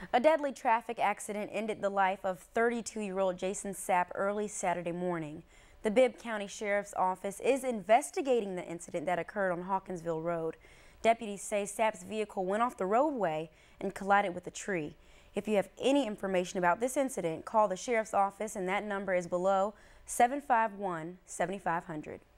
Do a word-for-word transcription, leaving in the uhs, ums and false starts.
A deadly traffic accident ended the life of thirty-two-year-old Jason Sapp early Saturday morning. The Bibb County Sheriff's Office is investigating the incident that occurred on Hawkinsville Road. Deputies say Sapp's vehicle went off the roadway and collided with a tree. If you have any information about this incident, call the Sheriff's Office, and that number is below, seven five one, seven five zero zero.